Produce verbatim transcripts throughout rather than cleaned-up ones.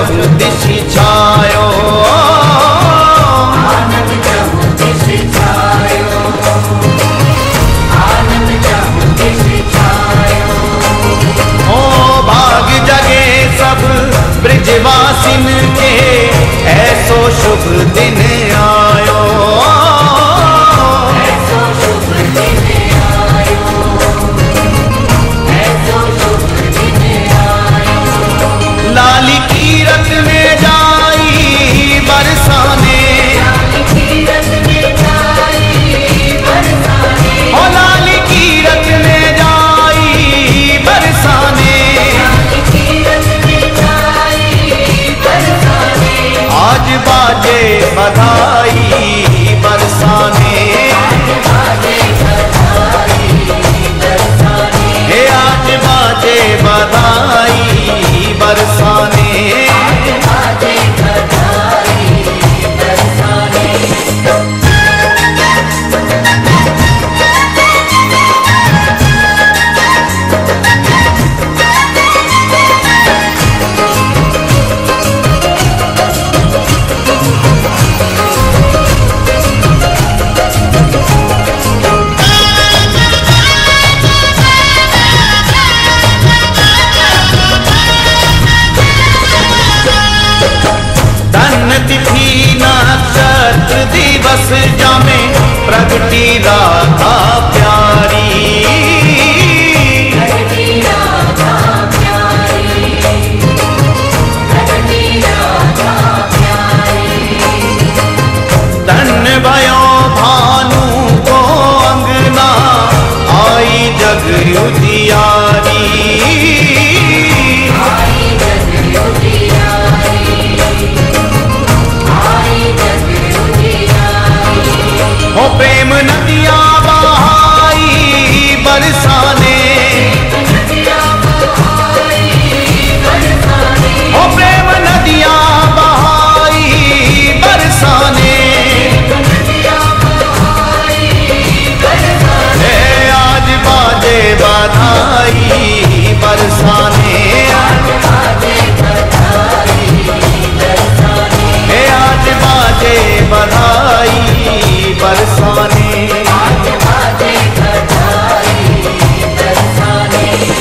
चहु दिशि छायो, आनंद चहु दिशि छायो, आनंद चहु दिशि छायो। ओ भाग जगे सब ब्रजवासिन के, ऐसो शुभ दिन आयो, ऐसो शुभ दिन आयो, ऐसो शुभ दिन आयो। लाली कीरत में जाई बरसाने, लाली कीरत में जाई बरसाने, ओ लाली कीरत में जाई बरसाने, लाली कीरत में जाई बरसाने। आज बाजे बधाई बरसाने, बाजे बधाई बरसाने, हे आज बाजे बधाई बरसाने। बाजे बधाई बरसाने। धन्य तिथि नक्षत्र दिवस जामे, प्रगति राधा प्यारी, प्रगति राधा प्यारी, प्रगति राधा प्यारी। धन्य भयो भानु को अंगना, आई जग उजियारी, आई जग उजियारी, आई जग उजियारी। हो प्रेम नदियाँ बहाई बरसाने, नदियाँ बहाई बरसाने, हो प्रेम नदियाँ बहाई बरसाने, नदियाँ बहाई बरसाने। हे आज बाजे बधाई बरसाने, बाजे बधाई बरसाने, हे आज बाजे बधाई बरसाने। बाजे बधाई बरसाने।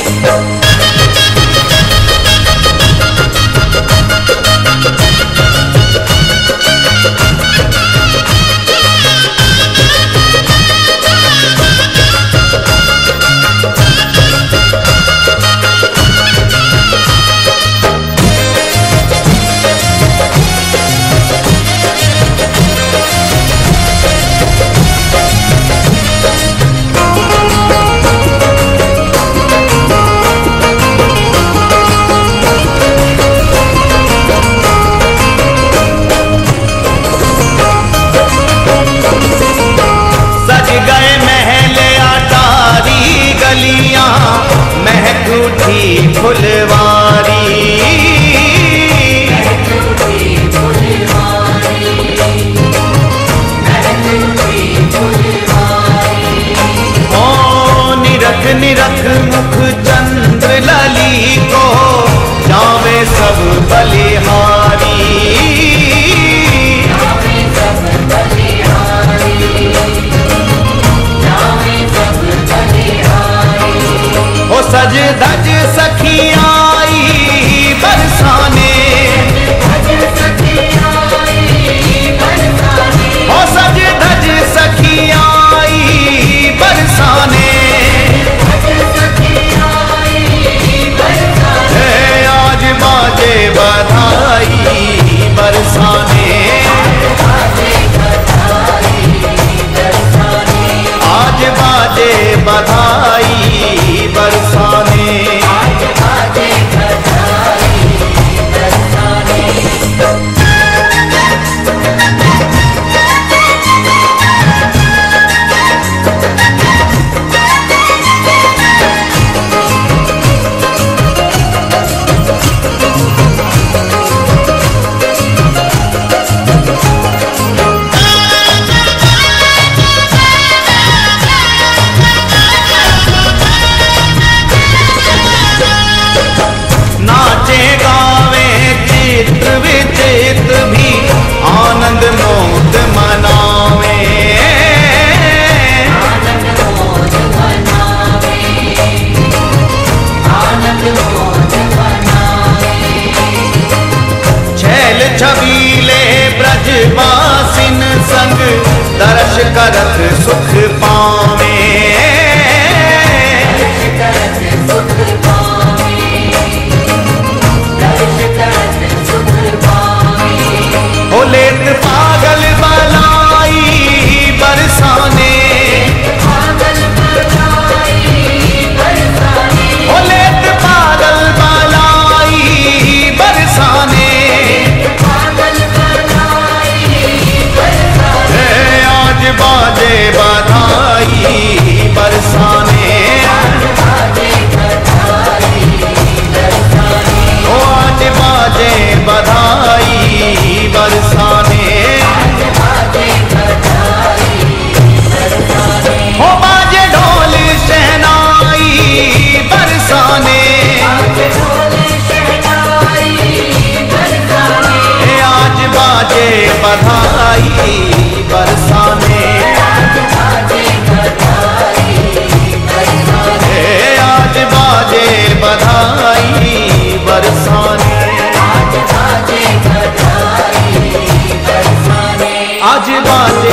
सज गए महल अटारी गलियां, महक उठी फुलवारी, महकती फुलवारी, महकती फुलवारी। ओ निरख निरख मुख चंद्र लली को, जावे सब बलिहारी, जावे सब बलिहारी, जावे सब बलिहारी। हो सज धज सखी आई बरसाने, धज सखी आई बरसाने, हो सज धज सखी आई बरसाने, धज सखी आई बरसाने। हे आज बाजे बधाई बरसाने, बाजे बधाई बरसाने, आज बाजे बधाई बरसाने। बाजे बधाई बरसाने।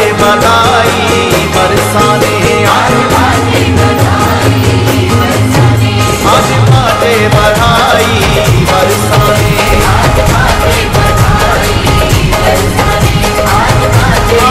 बधाई बरसाने, आज बाजे बधाई बरसाने, आज बाजे बधाई बरसाने, आज बाजे बधाई बरसाने, आज बाजे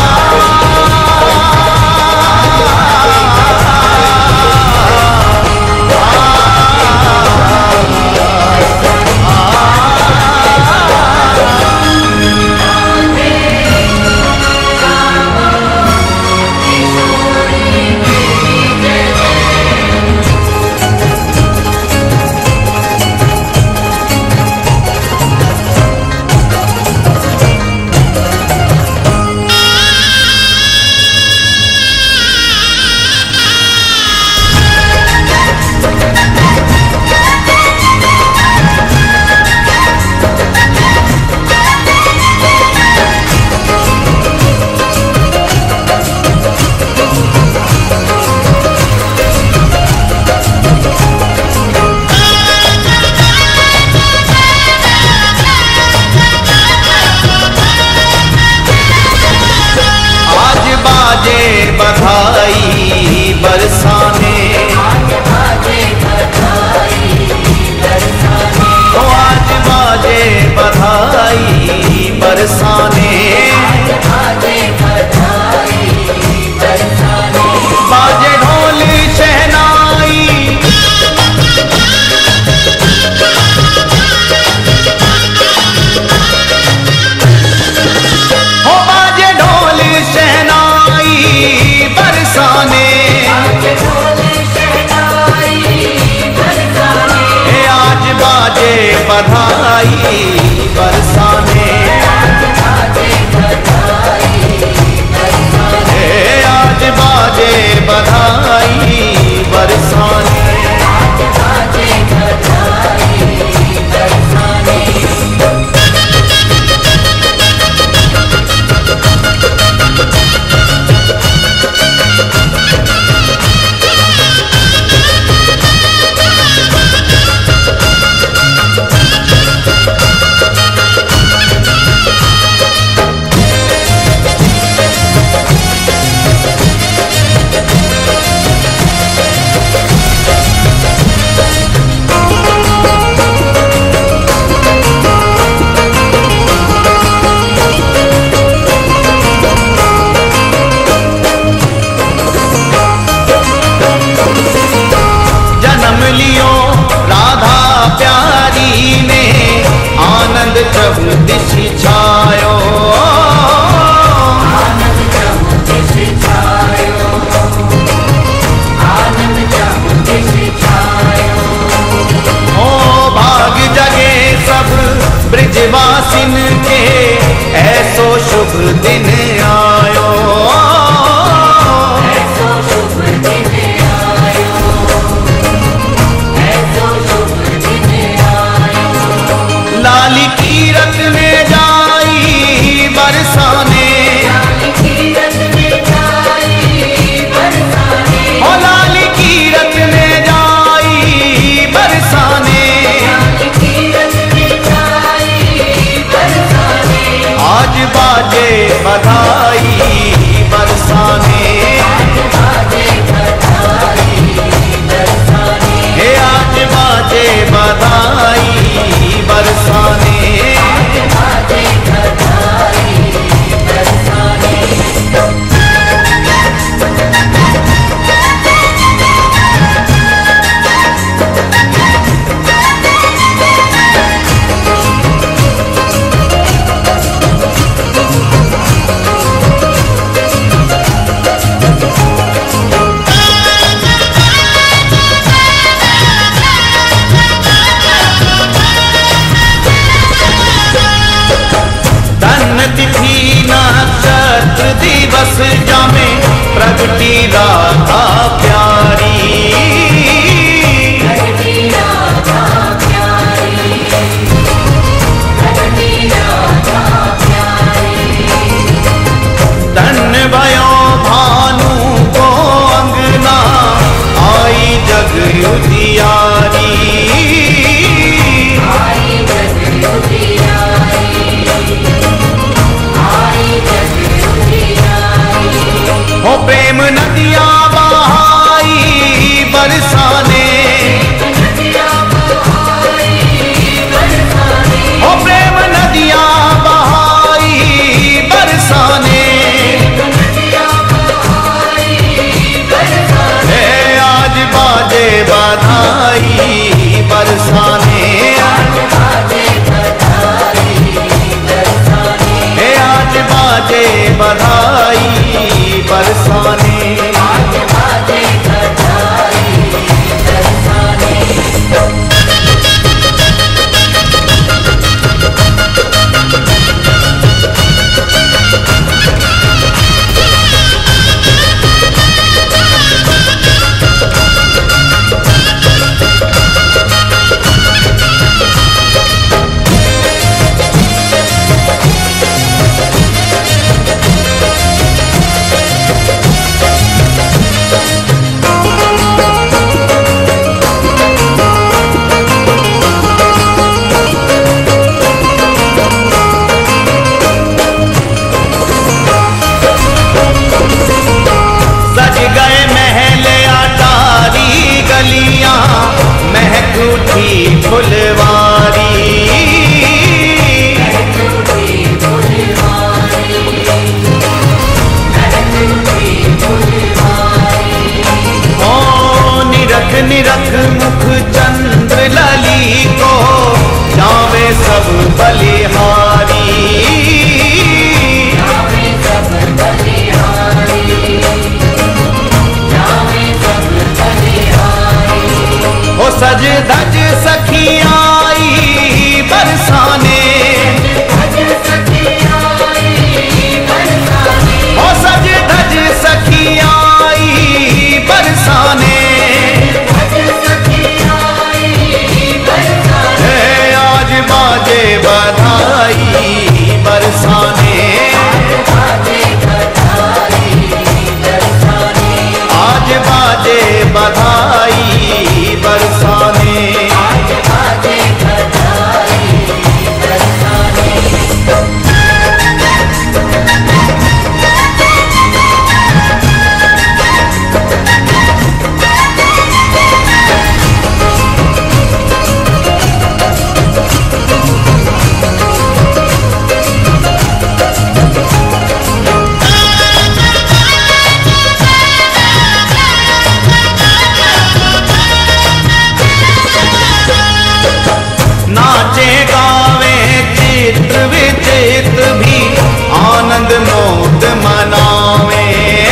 बधाई बरसाने, आज बाजे बधाई बरसाने, ओ आज बाजे बधाई बरसाने, आज बाजे बधाई बरसाने, बाजे ढोल शहनाई, हो बाजे ढोल शहनाई बरसाने, आज बाजे बधाई बरसाने, आज बाजे बधाई बरसाने। चहुदिशि छायो, आनंद चहुदिशि छायो, आनंद चहुदिशि छायो, ओ भाग जगे सब ब्रजवासिन के ऐसो शुभ दिन आयो, ऐसो शुभ दिन आयो, ऐसो शुभ दिन आयो, लाली कीरत में जा बरसाने, ओ प्रेम नदियां बहाई बरसाने, हे आज बाजे बधाई बरसाने, हे आज बाजे बधाई बरसाने। महक उठी फुलवारी, ओ निरख निरख मुख चंद्र लली को जावे सब बलिहारी, ओ सज धज सखी आई बरसाने, ओ सज धज सखी आई बरसाने, हे आज बाजे बधाई बरसाने, आज बाजे बधाई बरसाने। नाचे गावे चित्र विचित्र भी आनंद मोद मनावे,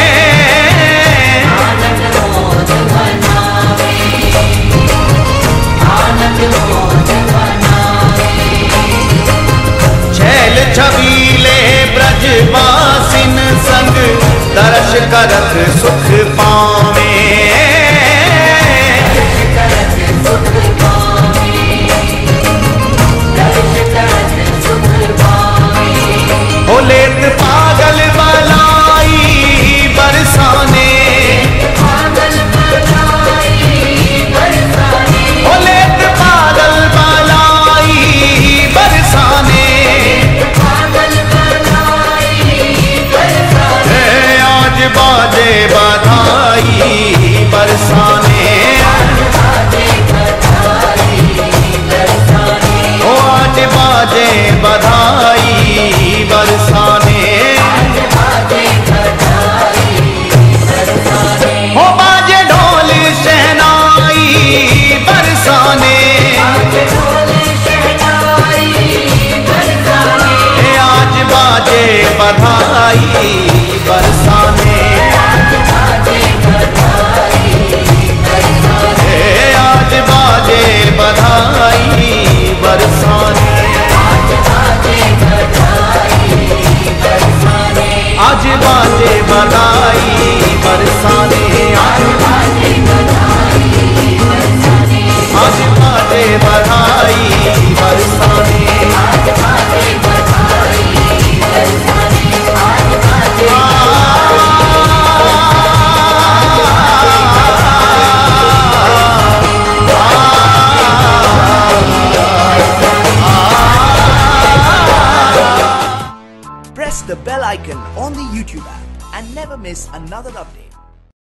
छैल छबीले ब्रजवासिन संग दर्श करत सुख पावे, ओ लेत पागल बलाई बरसाने, ओ लेत पागल बलाई बरसाने, हे आज बाजे बधाई बरसाने, ओ आज बाजे बधाई बरसाने, हो बाजे ढोल शहनाई बरसाने, हे आज बाजे बधाई बरसाने, हे आज बाजे बधाई बरसाने, आज बाजे बधाई बरसाने, आज बाजे बधाई बरसाने, आज बाजे बधाई बरसाने, आज बाजे बधाई बरसाने, आज बाजे Press the bell icon on the YouTube app and never miss another update.